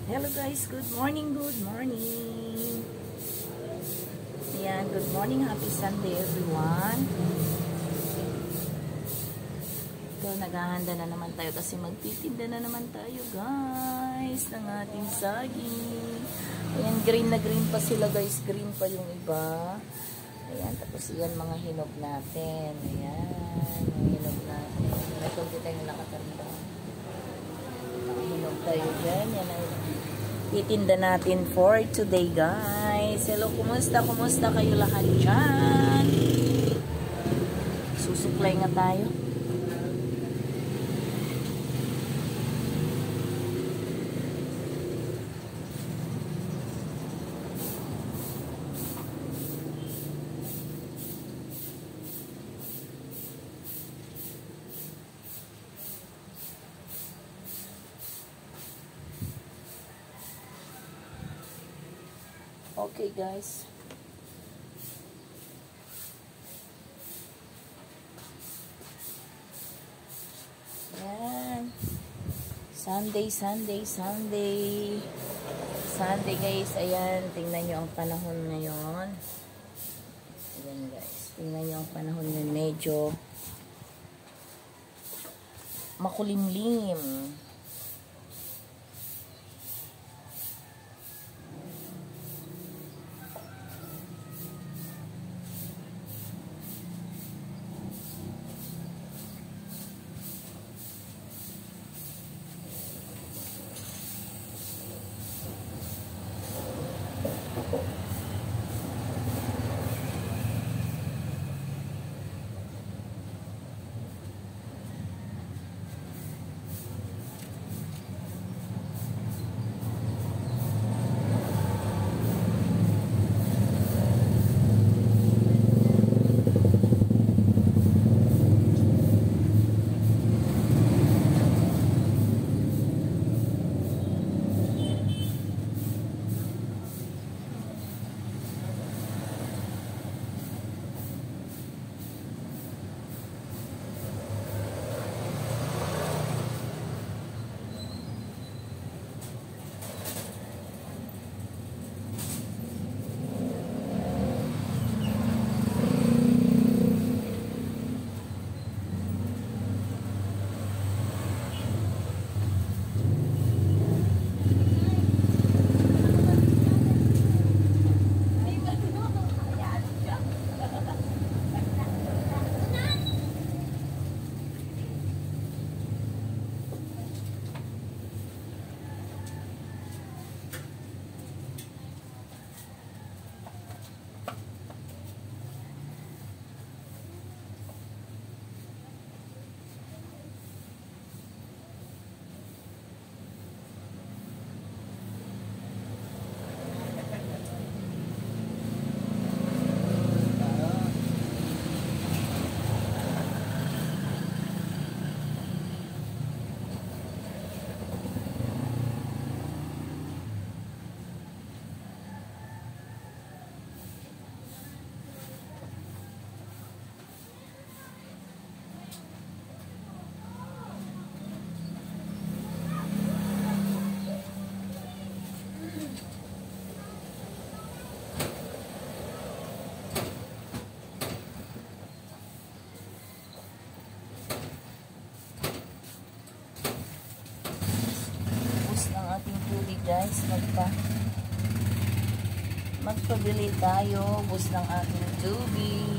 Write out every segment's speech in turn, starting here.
Hello guys, good morning, good morning. Ayan, good morning, happy Sunday everyone. So, naghahanda na naman tayo kasi magtitinda na naman tayo guys ng ating saging. Ayan, green na green pa sila guys, green pa yung iba. Ayan, tapos yan mga hinog natin. Ayan, mga hinog natin. Nakunti tayong nakatanda. Mga hinog tayo dyan. Yan ang titinda natin for today guys. Hello, kumusta? Kumusta kayo lahat dyan? Susuklay nga tayo. Okay guys. Yan. Sunday guys. Ayan, tingnan nyo ang panahon ngayon. Ayan guys. Tingnan nyo ang panahon ngayon. Medyo makulimlim. Guys, magpabili tayo, bus ng ating tubig.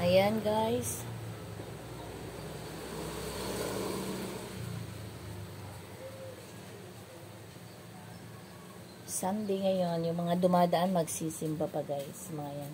Ayan guys. Sunday ngayon. Yung mga dumadaan magsisimba pa guys. Mga yan.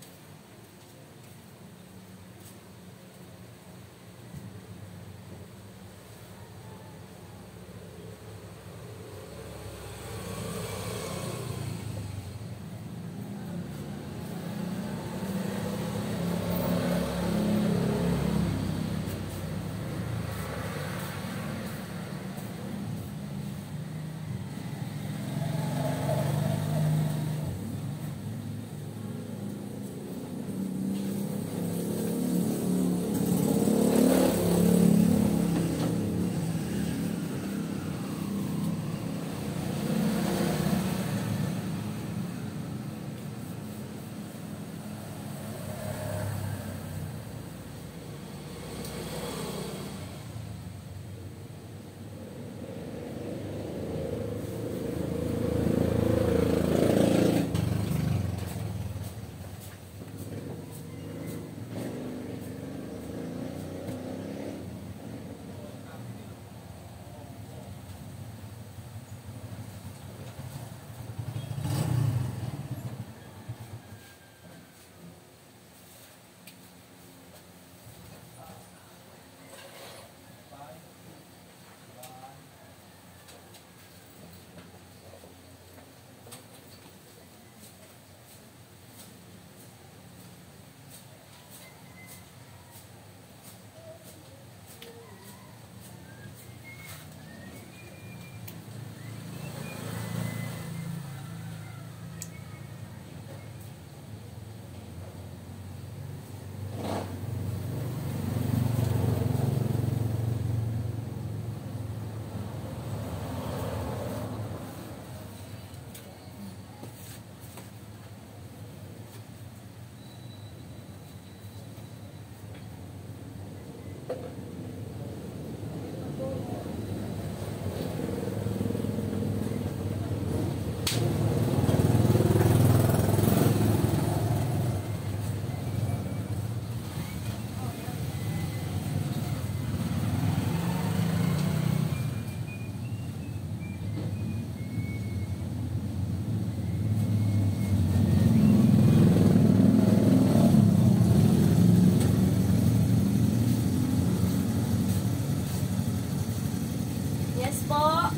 Yes po.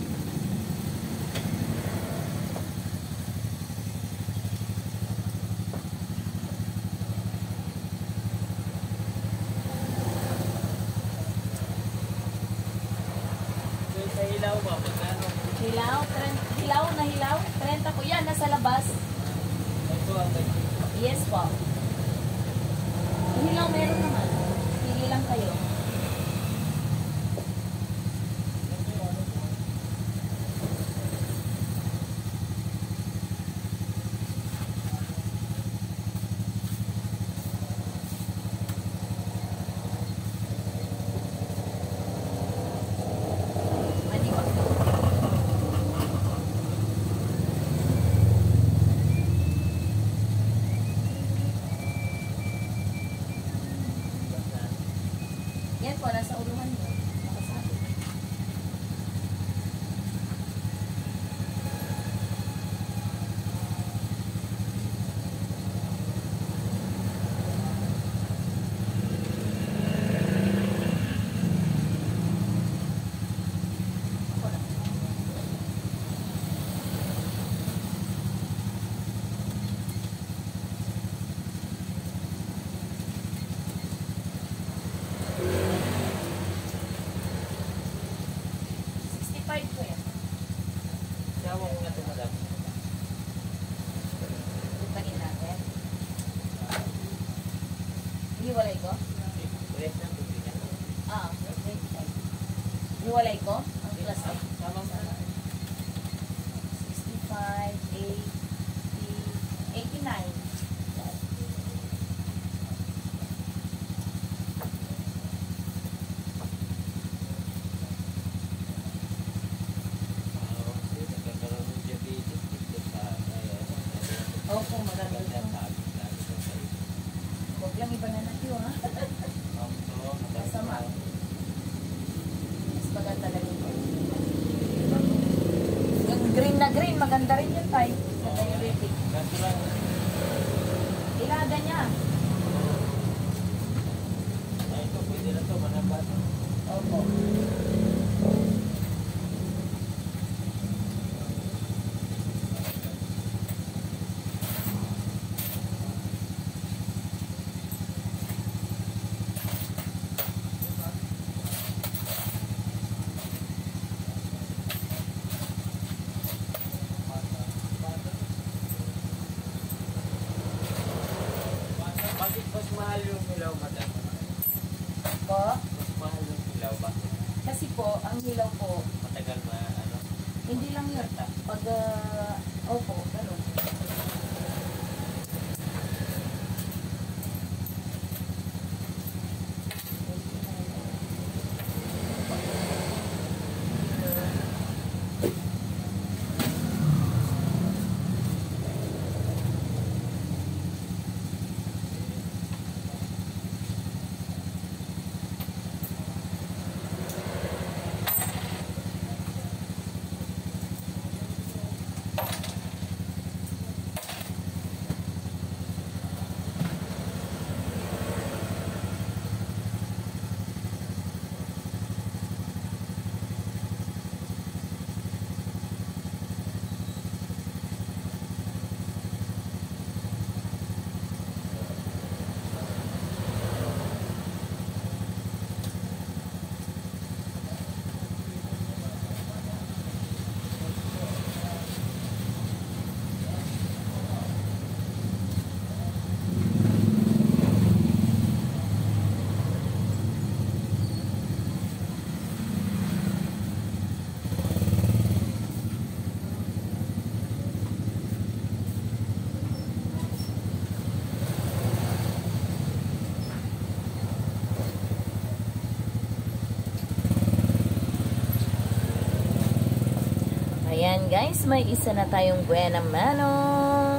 Sa hilaw ba? Magkano? Hilaw? Hilaw na hilaw? 30 po yan, nasa labas. Ito ang Yes po. Hilaw meron naman. Pili lang kayo. Yan po, nasa uluhan mo. Nakasabi. Ako lang. $65 po yan. Sawa ko nga ito, madam. Tupanin natin. Hiwalay ko? Press ng tubig niya. Okay. Hiwalay ko? Ang plastic. Tama mo na. 65, 80, 89. Nagkakaroon ng diabetes dito sa Opo, maganda ito. Huwag lang iba na natin, ha? green na green, maganda rin yun tayo. Sa diabetic. Kaso lang, Ilada niya. ay ito, pwede na ito, manabat. Opo. Bakit mas mahal yung hilaw, madam? Po. Mas mahal yung hilaw ba? Kasi po, ang hilaw po, Matagal ano? hindi lang yun. Pag, opo, ganun. Ayan guys, may isa na tayong buena mano.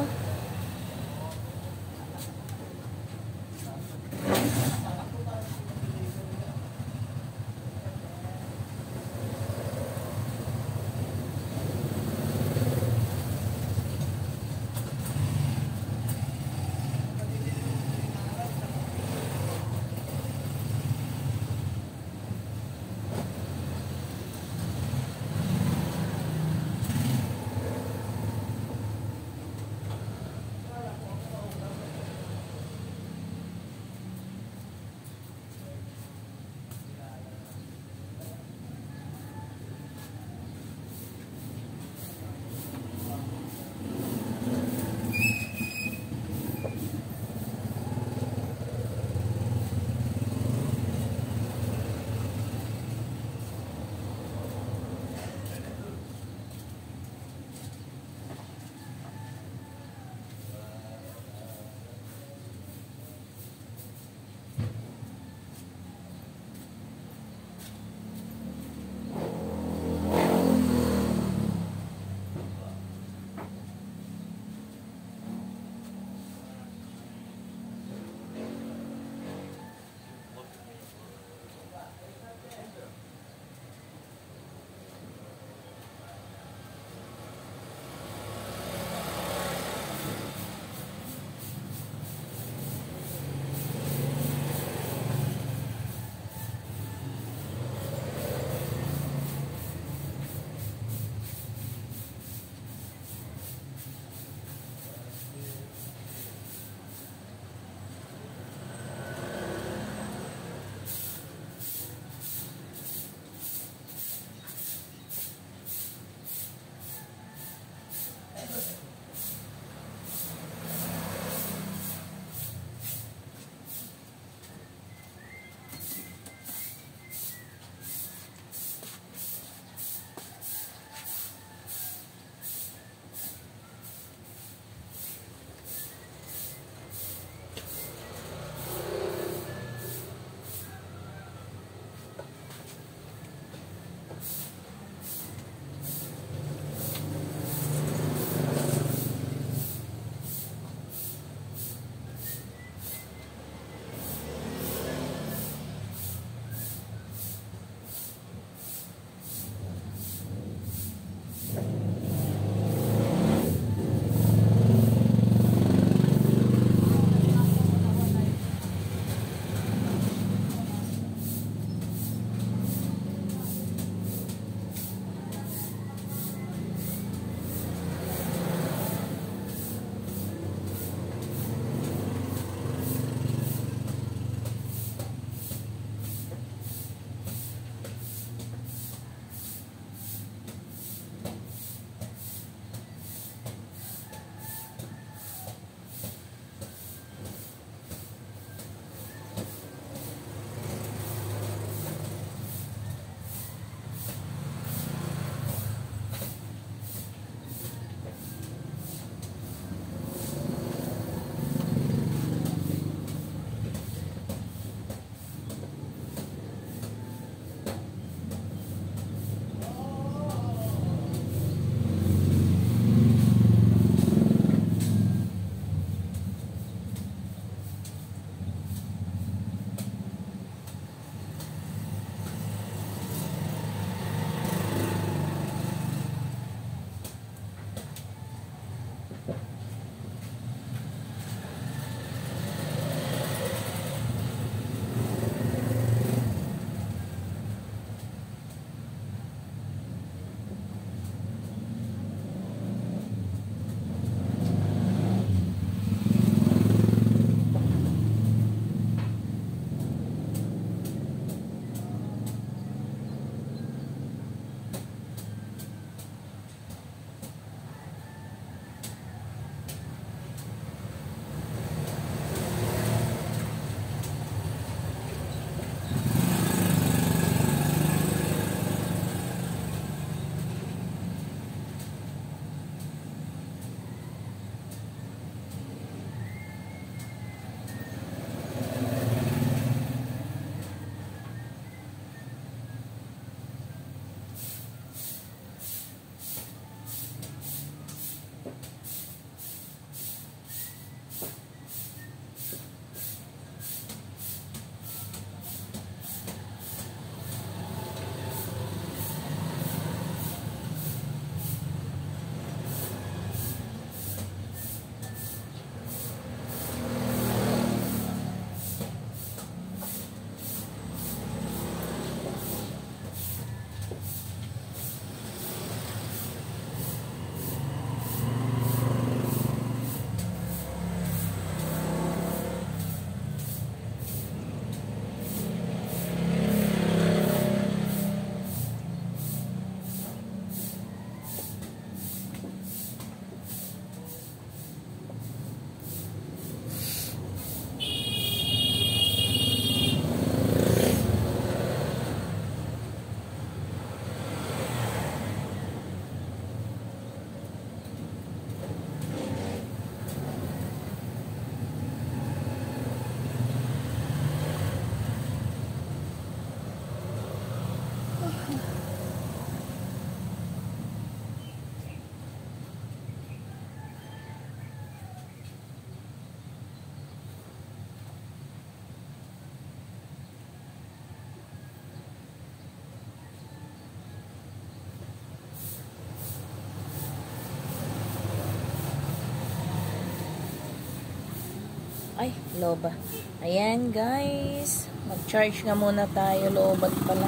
Ay, loba. Ayan, guys. Mag-charge nga muna tayo. Lobat pala.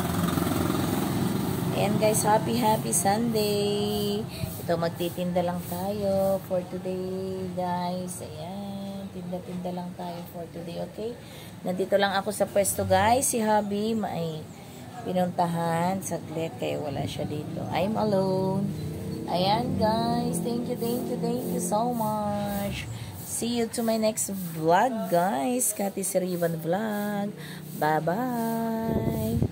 Ayan, guys. Happy Sunday. Ito, magtitinda lang tayo for today, guys. Ayan. Tinda-tinda lang tayo for today, okay? Nandito lang ako sa pwesto, guys. Si Hubby, may pinuntahan. Saglit, kaya wala siya dito. I'm alone. Ayan, guys. Thank you so much. See you to my next vlog, guys. Kati Sirivan Vlog. Bye-bye.